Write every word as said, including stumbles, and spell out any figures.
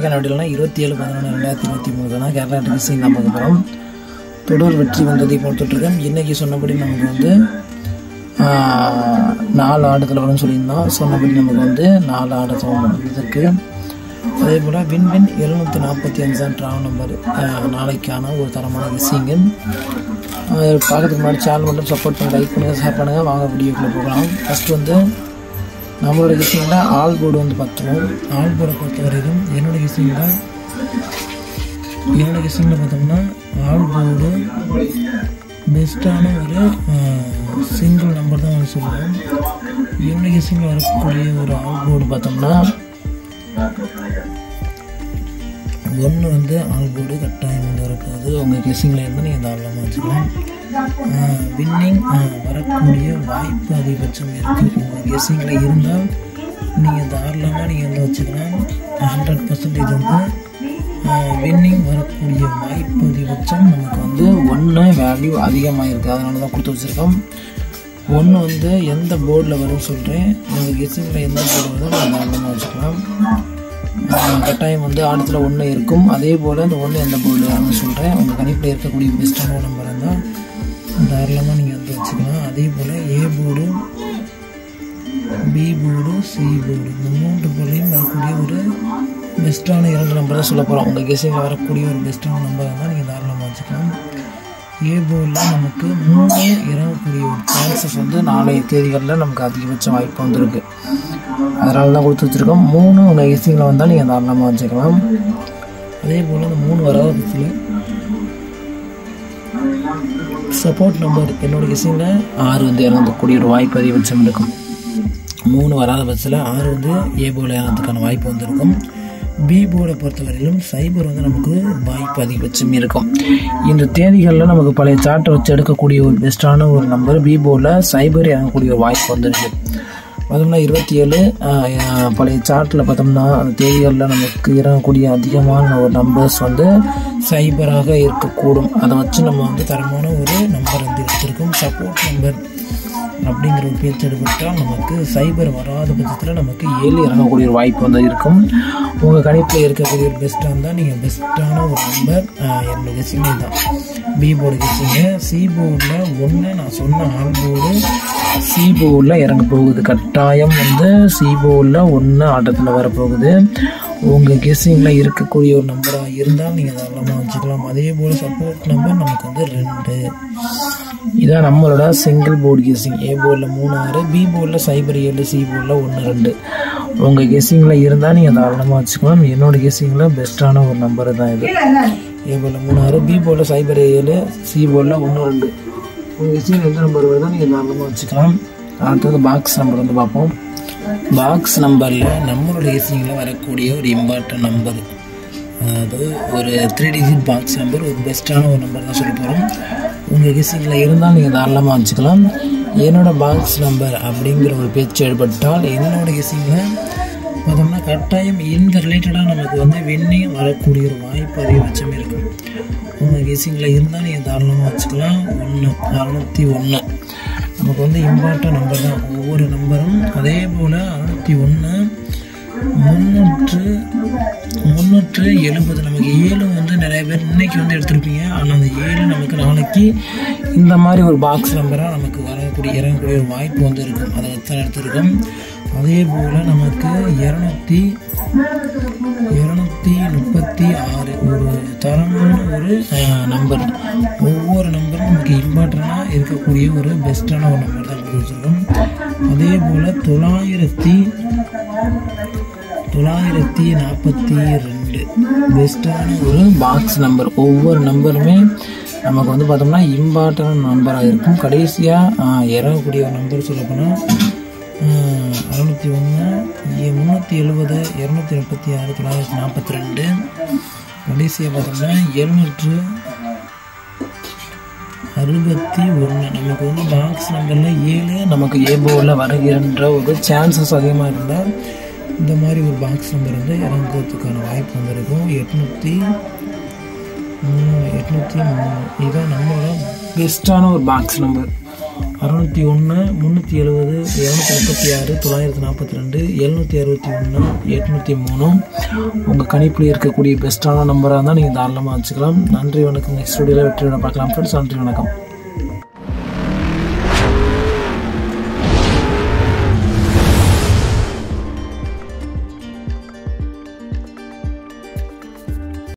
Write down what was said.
இன்றைக்கான வீடியோனா இருபத்தி ஏழு பதினொன்று ரெண்டாயிரத்தி இருபத்தி மூணு தானே கேரளா டிகிசிங் தான் பார்க்க போகிறோம். தொடர் வெற்றி வந்ததை கொடுத்துட்ருக்கேன். இன்றைக்கி சொன்னபடி நமக்கு வந்து நாலு ஆட்டத்தில் வரும்னு சொல்லியிருந்தோம். சொன்னபடி நமக்கு வந்து நாலு ஆட்டத்தில் வந்ததுக்கு அதே போல் வின் வின் எழுநூற்றி நாற்பத்தி அஞ்சாம் ட்ராவல் நம்பர் நாளைக்கான ஒரு தரமான விஷயங்க. பார்க்கறதுக்கு முன்னாடி சேனல் மட்டும் சப்போர்ட் பண்ணி லைக் பண்ணுங்கள், ஷேர் பண்ணுங்கள். வாங்க வீடியோக்குள்ளே போகலாம். ஃபஸ்ட்டு வந்து நம்மளோட விஷயங்களில் ஆல் போர்டு வந்து பார்த்துருவோம். ஆல் போர்டை பொறுத்த வரைக்கும் என்னோடய விஷயங்களில் என்னோடய விஷயங்களை பார்த்தோம்னா ஆல் போர்டு பெஸ்ட்டான ஒரு சிங்கிள் நம்பர் தான் வந்து சொல்லுவோம். என்னோடய விஷயங்கள் வரக்கூடிய ஒரு ஆல் போர்டு பார்த்தோம்னா ஒன்று வந்து ஆல் போர்டு கட்டாயம் வந்து வரப்போகுது. உங்கள் கெஸ்ஸிங்கில் இருந்தால் நீங்கள் தாராளமாக வச்சுக்கலாம். வின்னிங் வரக்கூடிய வாய்ப்பு அதிகபட்சம் இருக்குது. உங்கள் கெஸ்ஸிங்கில் இருந்தால் நீங்கள் தாராளமாக நீங்கள் வந்து வச்சுக்கலாம். ஹண்ட்ரட் பர்சன்டேஜ் வந்து வின்னிங் வரக்கூடிய வாய்ப்பு அதிகபட்சம் நமக்கு வந்து ஒன்று வேல்யூ அதிகமாக இருக்குது. அதனால தான் கொடுத்து வச்சுருக்கோம். ஒன்று வந்து எந்த போர்டில் வரும்னு சொல்கிறேன். உங்கள் கெஸ்ஸிங்கில் எந்த போர்டு வருதோ நீங்கள் தாராளமாக வச்சுக்கலாம். கட்டாயம் வந்து ஆட்டத்தில் ஒன்று இருக்கும். அதே போல் இந்த ஒன்று எந்த போர்டு வரும்னு சொல்கிறேன். உங்கள் கணிப்பில் இருக்கக்கூடிய பெஸ்ட்டான நம்பர் இருந்தால் தாராளமாக நீங்கள் வந்து வச்சுக்கலாம். அதே போல் A board, B board, C board இந்த மூன்று போர்டையும் வரக்கூடிய ஒரு பெஸ்ட்டான இரண்டு நம்பர் தான் சொல்ல போகிறோம். உங்கள் கெஸ்ஸிங்கில் வரக்கூடிய ஒரு பெஸ்ட்டான நம்பர் இருந்தால் நீங்கள் தாராளமாக வச்சுக்கலாம். ஏ போர்டில் நமக்கு மூணு இறங்கக்கூடிய ஒரு சான்சஸ் வந்து நாளைய தேதிகளில் நமக்கு அதிகபட்ச வாய்ப்பு வந்துருக்கு. அதனால தான் கொடுத்து வச்சுருக்கோம். மூணு உங்கள் கெஸ்ஸிங்கில் வந்தால் நீங்கள் தாராளமாக வச்சுக்கலாம். அதே போல் அந்த மூணு வராத பட்சத்தில் சப்போர்ட் நம்பர் என்னோடய கெஸ்ஸிங்கில் ஆறு வந்து இறங்கக்கூடிய ஒரு வாய்ப்பு அதிகபட்சம் இருக்கும். மூணு வராத பட்சத்தில் ஆறு வந்து ஏ போர்டில் இறங்கிறதுக்கான வாய்ப்பு வந்துருக்கும். பி போர்டை பொறுத்தவரையிலும் சைபர் வந்து நமக்கு வாய்ப்பு அதிகபட்சம் இருக்கும். இந்த தேதிகளில் நமக்கு பழைய சார்ட்டை வச்சு எடுக்கக்கூடிய ஒரு பெஸ்ட்டான ஒரு நம்பர் பி போர்டில் சைபர் இறங்கக்கூடிய ஒரு வாய்ப்பு வந்துருக்கு. பார்த்தோம்னா இருபத்தி ஏழு பழைய சார்ட்டில் பார்த்தோம்னா அந்த தேதிகளில் நமக்கு இறங்கக்கூடிய அதிகமான ஒரு நம்பர்ஸ் வந்து சைபராக இருக்கக்கூடும். அதை வச்சு நம்ம வந்து தரமான ஒரு நம்பர் வந்து எடுத்திருக்கோம். சப்போர்ட் நம்பர் அப்படிங்கிற ஒரு பேச்சு எடுத்துட்டால் நமக்கு சைபர் வராத பட்சத்தில் நமக்கு ஏழு இறங்கக்கூடிய ஒரு வாய்ப்பு வந்து இருக்கும். உங்கள் கணிப்பில் இருக்கக்கூடிய ஒரு பெஸ்ட்டாக இருந்தால் நீங்கள் பெஸ்ட்டான ஒரு நம்பர் என்னோட கெஸ்ஸிங்கே தான் பி போர்டு கெஸ்ஸிங்க. சி போர்டில் ஒன்று நான் சொன்ன ஆல் போர்டு சி போர்டில் இறங்க போகுது. கட்டாயம் வந்து சி போர்டில் ஒன்று ஆட்டத்தில் வரப்போகுது. உங்கள் கெஸ்ஸிங்கில் இருக்கக்கூடிய ஒரு நம்பராக இருந்தால் நீங்கள் தாராளமாக வச்சுக்கலாம். அதே போல் சப்போர்ட் நம்பர் நமக்கு வந்து ரெண்டு. இதான் நம்மளோட சிங்கிள் போர்டு கெஸ்ஸிங். ஏ போர்டில் மூணு ஆறு, பி போர்டில் சைபர் ஏழு, சி போர்டில் ஒன்று ரெண்டு. உங்கள் கெஸ்ஸிங்கில் இருந்தால் நீங்கள் தாராளமாக வச்சுக்கலாம். என்னோடய கெஸ்ஸிங்கில் பெஸ்ட்டான ஒரு நம்பர் தான் இது. ஏ போர்டில் மூணு ஆறு, பி போர்டில் சைபர் ஏழு, சி போர்டில் ஒன்று ரெண்டு. உங்கள் கெஸ்ஸிங்கில் எந்த நம்பர் வருதோ நீங்கள் தாராளமாக வச்சுக்கலாம். அடுத்தது பாக்ஸ் நம்பர் வந்து பார்ப்போம். பாக்ஸ் நம்பரில் நம்மளோட கெஸ்ஸிங்கில் வரக்கூடிய ஒரு இம்பார்ட்டன்ட் நம்பர், அதாவது ஒரு த்ரீ டிஜிட் பாக்ஸ் நம்பர், ஒரு பெஸ்ட்டான ஒரு நம்பர் தான் சொல்ல போகிறோம். உங்கள் கெஸ்ஸிங்கில் இருந்தால் நீங்கள் தாராளமாக வச்சுக்கலாம். என்னோடய பாக்ஸ் நம்பர் அப்படிங்கிற ஒரு பேச்சு ஏற்பட்டால் என்னோடய கெஸ்ஸிங்கில் பார்த்தோம்னா கட்டாயம் இந்த ரிலேட்டடாக நமக்கு வந்து வின்னிங் வரக்கூடிய ஒரு வாய்ப்பு அதிகபட்சம் இருக்கும். உங்கள் கெஸ்ஸிங்கில் இருந்தால் நீங்கள் தாராளமாக வச்சுக்கலாம். ஒன்று அறுநூற்றி ஒன்று நமக்கு வந்து இம்பார்ட்டன்ட் நம்பர் தான் ஒவ்வொரு நம்பரும். அதே போல் அறுநூற்றி ஒன்று முந்நூற்று முந்நூற்று எழுபது நமக்கு ஏழு வந்து நிறைய பேர் இன்றைக்கி வந்து எடுத்திருப்பீங்க. ஆனால் அந்த ஏழு நமக்கு நாளைக்கு இந்த மாதிரி ஒரு பாக்ஸ் நம்பராக நமக்கு வரக்கூடிய இறங்கக்கூடிய ஒரு வாய்ப்பு வந்து இருக்கும். அதை வச்சு தான் எடுத்திருக்கோம். அதே போல் நமக்கு இரநூத்தி இரநூத்தி முப்பத்தி ஆறு ஒரு தரமான ஒரு நம்பர். ஒவ்வொரு நம்பரும் நமக்கு இம்பார்ட்டண்டாக இருக்கக்கூடிய ஒரு பெஸ்ட்டான ஒரு நம்பர் தான் கொடுத்து வச்சுருக்கோம். அதே போல் தொள்ளாயிரத்தி தொள்ளாயிரத்தி நாற்பத்தி ரெண்டு பெஸ்ட்டான ஒரு பாக்ஸ் நம்பர். ஒவ்வொரு நம்பருமே நமக்கு வந்து பார்த்தோம்னா இம்பார்ட்டன்ட் நம்பராக இருக்கும். கடைசியாக இறங்கக்கூடிய ஒரு நம்பர் சொல்லப்போனால் அறுநூற்றி ஒன்று, முந்நூற்றி எழுபது, இரநூத்தி முப்பத்தி ஆறு, தொள்ளாயிரத்தி நாற்பத்தி ரெண்டு. கடைசியாக பார்த்தோம்னா எழுநூற்று அறுபத்தி ஒன்று. நமக்கு வந்து பாக்ஸ் நம்பரில் ஏழு நமக்கு ஏ போர்டில் வருகின்ற ஒரு சான்சஸ் அதிகமாக இருந்தால் இந்த மாதிரி ஒரு பாக்ஸ் நம்பர் வந்து இறங்குறதுக்கான வாய்ப்பு வந்துருக்கும். எட்நூற்றி மூணு எட்நூற்றி மூணு இதுதான் நம்மளோட பெஸ்ட்டான ஒரு பாக்ஸ் நம்பர். அறுநூற்றி ஒன்று முந்நூற்றி எழுபது இரநூத்தி முப்பத்தி ஆறு தொள்ளாயிரத்தி நாற்பத்தி ரெண்டு எழுநூற்றி அறுபத்தி ஒன்று எட்நூற்றி மூணு உங்கள் கணிப்பில் இருக்கக்கூடிய பெஸ்ட்டான நம்பராக இருந்தால் நீங்கள் தாராளமாக வச்சுக்கலாம். நன்றி வணக்கம். நெக்ஸ்ட் வீடியோவில் வெற்றி பார்க்கலாம் ஃப்ரெண்ட்ஸ். நன்றி வணக்கம்.